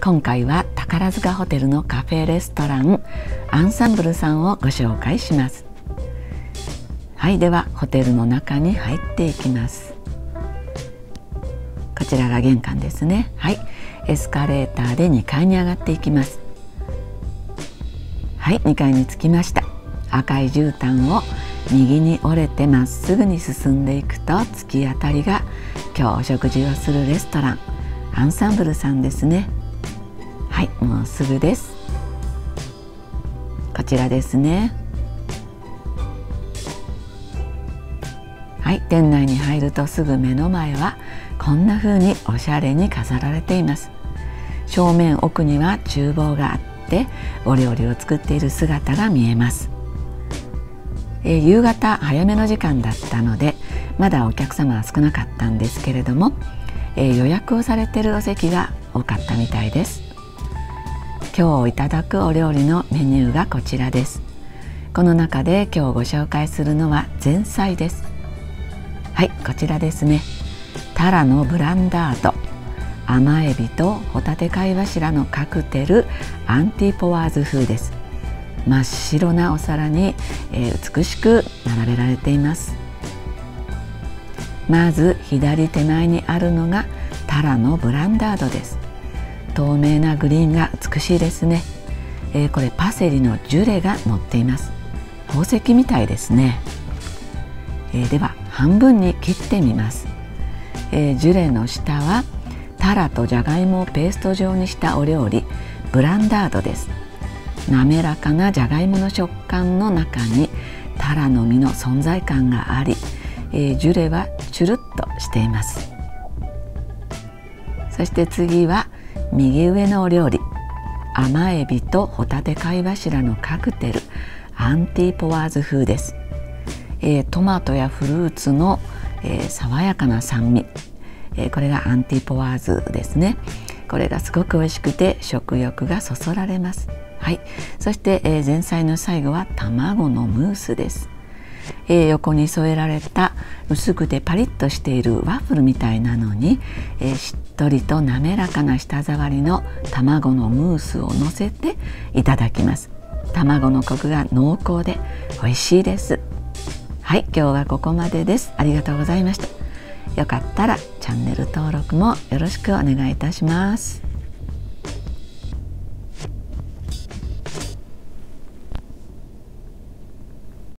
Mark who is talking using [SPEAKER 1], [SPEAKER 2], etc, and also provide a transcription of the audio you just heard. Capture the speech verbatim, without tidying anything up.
[SPEAKER 1] 今回は宝塚ホテルのカフェレストランアンサンブルさんをご紹介します。はい、ではホテルの中に入っていきます。こちらが玄関ですね。はい、エスカレーターでにかいに上がっていきます。はい、にかいに着きました。赤い絨毯を右に折れてまっすぐに進んでいくと突き当たりが今日お食事をするレストランアンサンブルさんですね。はい、もうすぐです。こちらですね。はい、店内に入るとすぐ目の前はこんな風におしゃれに飾られています。正面奥には厨房があってお料理を作っている姿が見えます。えー、夕方早めの時間だったのでまだお客様は少なかったんですけれども、えー、予約をされているお席が多かったみたいです。今日いただくお料理のメニューがこちらです。この中で今日ご紹介するのは前菜です。はい、こちらですね。タラのブランダード、甘エビとホタテ貝柱のカクテルアンティポワーズ風です。真っ白なお皿に、えー、美しく並べられています。まず左手前にあるのがタラのブランダードです。透明なグリーンが美しいですね。えー、これパセリのジュレが乗っています。宝石みたいですね。えー、では半分に切ってみます。えー、ジュレの下はタラとじゃがいもをペースト状にしたお料理ブランダードです。滑らかなじゃがいもの食感の中にタラの実の存在感があり、えー、ジュレはチュルッとしています。そして次は右上のお料理甘エビとホタテ貝柱のカクテルアンティポワーズ風です。えー、トマトやフルーツの、えー、爽やかな酸味、えー、これがアンティポワーズですね。これがすごく美味しくて食欲がそそられます。はい、そして、えー、前菜の最後は卵のムースです。えー、横に添えられた薄くてパリッとしているワッフルみたいなのに、えー、しっとりと滑らかな舌触りの卵のムースをのせていただきます。卵のコクが濃厚で美味しいです。はい、今日はここまでです。ありがとうございました。よかったらチャンネル登録もよろしくお願いいたします。